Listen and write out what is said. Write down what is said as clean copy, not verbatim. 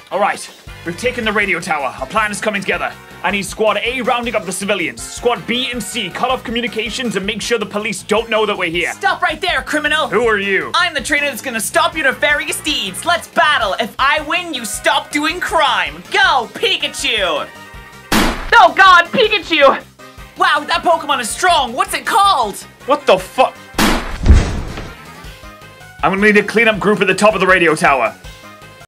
Alright, we've taken the radio tower. Our plan is coming together. I need Squad A rounding up the civilians. Squad B and C cut off communications and make sure the police don't know that we're here. Stop right there, criminal! Who are you? I'm the trainer that's gonna stop your nefarious deeds. Let's battle. If I win, you stop doing crime. Go, Pikachu! Oh God, Pikachu! Wow, that Pokemon is strong. What's it called? What the fuck? I'm gonna need a cleanup group at the top of the radio tower.